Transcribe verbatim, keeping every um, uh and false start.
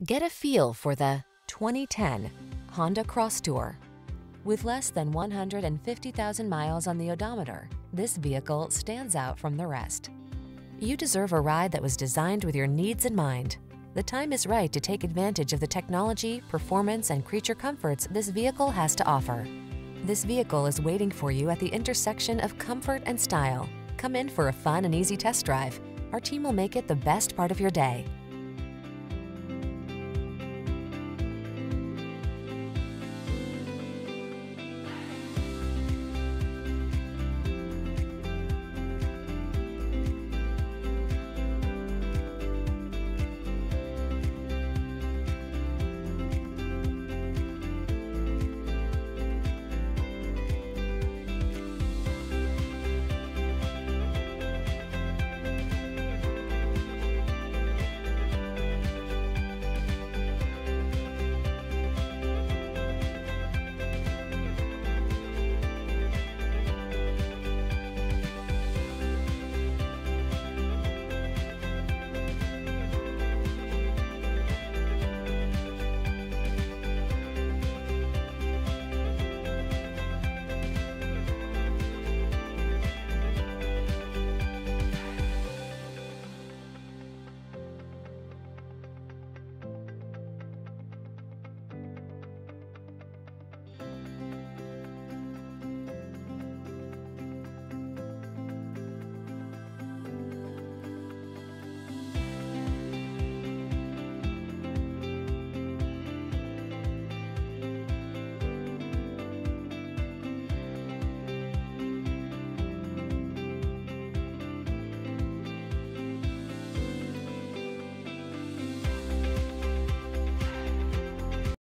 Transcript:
Get a feel for the twenty ten Honda Cross Tour. With less than one hundred fifty thousand miles on the odometer, this vehicle stands out from the rest. You deserve a ride that was designed with your needs in mind. The time is right to take advantage of the technology, performance, and creature comforts this vehicle has to offer. This vehicle is waiting for you at the intersection of comfort and style. Come in for a fun and easy test drive. Our team will make it the best part of your day.